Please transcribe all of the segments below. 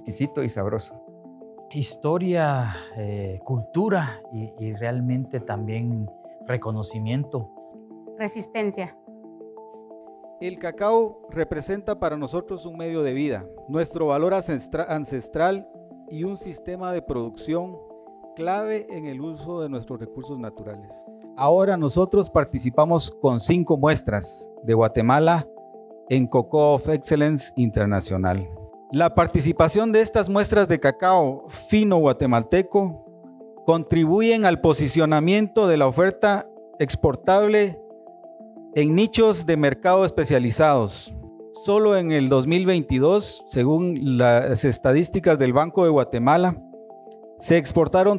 exquisito y sabroso. Historia, cultura y realmente también reconocimiento. Resistencia. El cacao representa para nosotros un medio de vida, nuestro valor ancestral y un sistema de producción clave en el uso de nuestros recursos naturales. Ahora nosotros participamos con 5 muestras de Guatemala en Cocoa of Excellence Internacional. La participación de estas muestras de cacao fino guatemalteco contribuyen al posicionamiento de la oferta exportable en nichos de mercado especializados. Solo en el 2022, según las estadísticas del Banco de Guatemala, se exportaron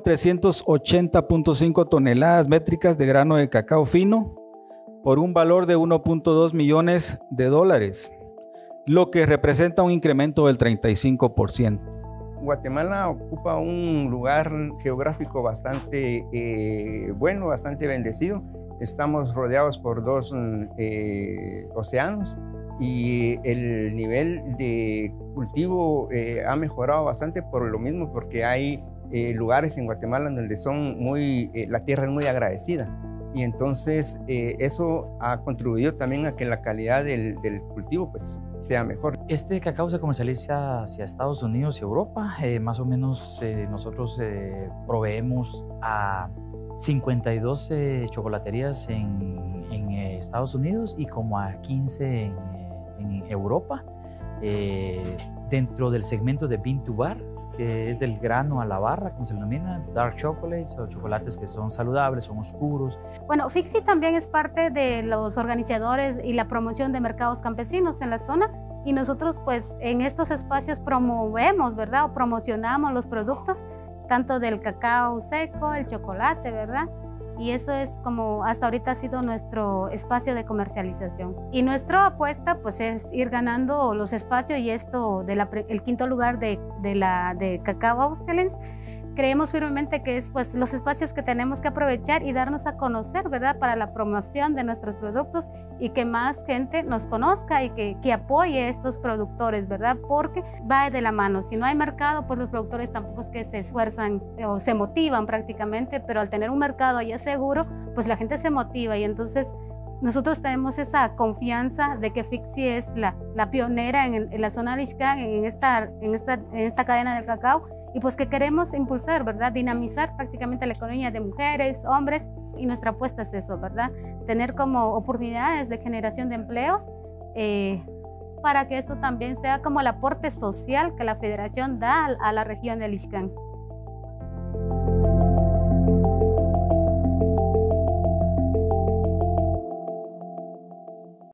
380.5 toneladas métricas de grano de cacao fino por un valor de 1.2 millones de dólares, lo que representa un incremento del 35%. Guatemala ocupa un lugar geográfico bastante bueno, bastante bendecido. Estamos rodeados por 2 océanos y el nivel de cultivo ha mejorado bastante por lo mismo, porque hay lugares en Guatemala donde la tierra es muy agradecida, y entonces eso ha contribuido también a que la calidad del cultivo pues sea mejor. Este cacao se comercializa hacia Estados Unidos y Europa. Más o menos nosotros proveemos a 52 chocolaterías en Estados Unidos y como a 15 en Europa, dentro del segmento de bean to bar, que es del grano a la barra, como se denomina, dark chocolates, o chocolates que son saludables, son oscuros. Bueno, FICSI también es parte de los organizadores y la promoción de mercados campesinos en la zona, y nosotros pues en estos espacios promovemos, ¿verdad? O promocionamos los productos, tanto del cacao seco, el chocolate, ¿verdad? Y eso es como hasta ahorita ha sido nuestro espacio de comercialización. Y nuestra apuesta pues es ir ganando los espacios, y esto de el 5º lugar de Cacao Excellence, creemos firmemente que es pues los espacios que tenemos que aprovechar y darnos a conocer, ¿verdad? Para la promoción de nuestros productos y que más gente nos conozca y que apoye a estos productores, ¿verdad? Porque va de la mano. Si no hay mercado, pues los productores tampoco es que se esfuerzan o se motivan prácticamente, pero al tener un mercado allá seguro, pues la gente se motiva, y entonces nosotros tenemos esa confianza de que FICSI es la pionera en la zona de Ixcán, en esta cadena del cacao, y pues que queremos impulsar, ¿verdad? Dinamizar prácticamente la economía de mujeres, hombres, y nuestra apuesta es eso, ¿verdad? Tener como oportunidades de generación de empleos para que esto también sea como el aporte social que la Federación da a la región del Ixcán.